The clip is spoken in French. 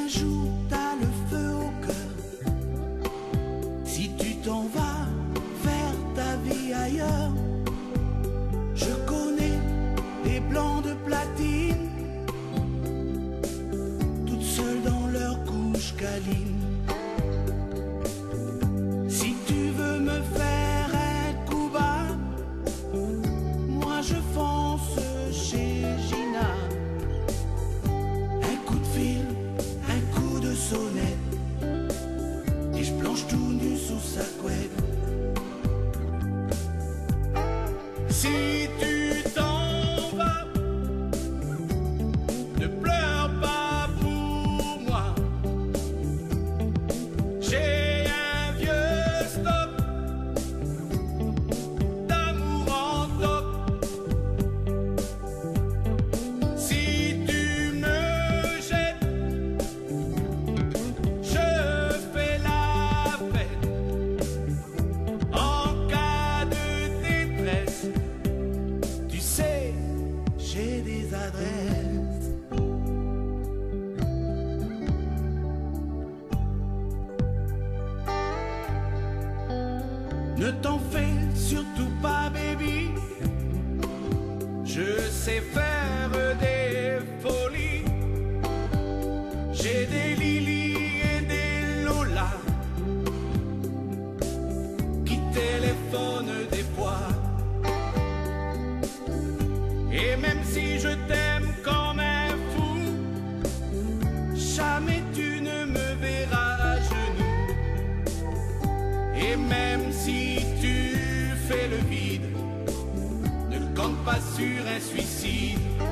un jour t'as le feu au cœur, si tu t'en vas faire ta vie ailleurs, je connais des blancs de platine, toutes seules dans leur couche câline. Si tu veux me faire un coup bas, moi je fonce chez Gina. Un coup de fil, un coup de sonnette, et je planche tout nu sous sa couette. Si tu t'en vas, ne pleure pas pour moi. J'ai un vieux stock d'amour en top. Si tu me jettes, je fais la fête. En cas de détresse, tu sais, j'ai des adresses. Ne t'en fais surtout pas, baby, je sais faire des folies. J'ai des Lily et des Lola qui téléphonent des fois. Et même si je t'aime comme un fou, jamais tu ne me verras à genoux. Et même si tu fais le vide, ne compte pas sur un suicide.